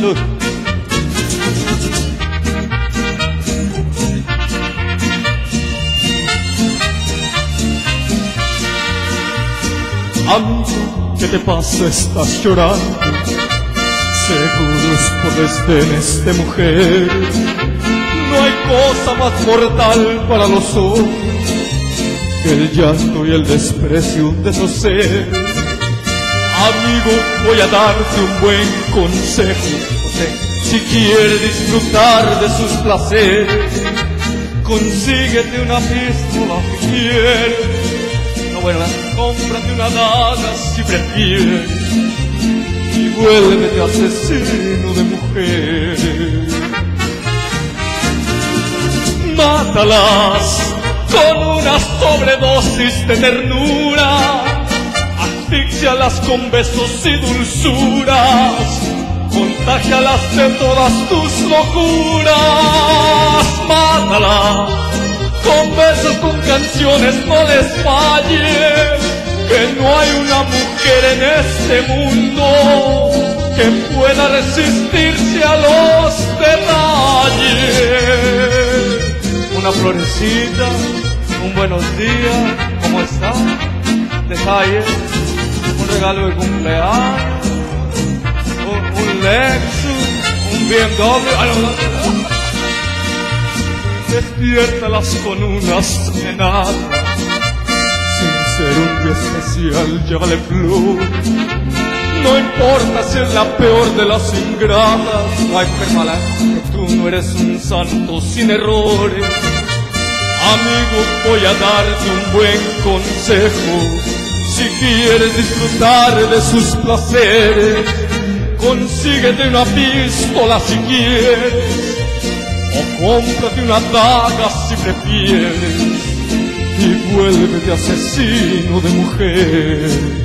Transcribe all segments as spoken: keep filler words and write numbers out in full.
Salud. Amigo, ¿qué te pasa? Estás llorando. Seguro es por desdenes de mujer. No hay cosa más mortal para los ojos que el llanto y el desprecio de su ser. Amigo, voy a darte un buen consejo. Si quieres disfrutar de sus placeres, consíguete una pistola si quieres. No, bueno, cómprate una daga si prefieres y vuélvete asesino de mujeres. Mátalas con una sobredosis de ternura, asfíxialas con besos y dulzuras, contágialas de todas tus locuras. Mátalas con besos, con canciones, no les falles, que no hay una mujer en este mundo que pueda resistirse a los detalles. Una florecita, un buenos días, ¿cómo estás? Detalles, un regalo de cumpleaños, un, un Lexus, un B M W. Despiértalas con una serenata, sin ser un día especial, llévale flores. No importa si es la peor de las ingratas, no hay permala, que tú no eres un santo sin errores. Amigo, voy a darte un buen consejo. Si quieres disfrutar de sus placeres, consíguete una pistola si quieres, o cómprate una daga si prefieres, y vuélvete asesino de mujer.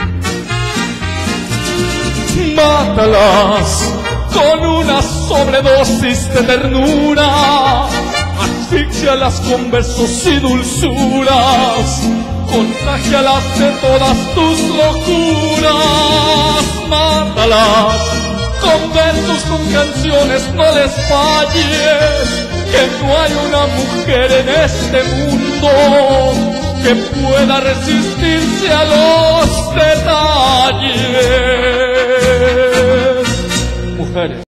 Mátalas con una sobredosis de ternura, asfíxialas con besos y dulzuras, contágialas de todas tus locuras. Mátalas con besos, con canciones, no les falles, que no hay una mujer en este mundo que pueda resistirse a los detalles. Mujeres.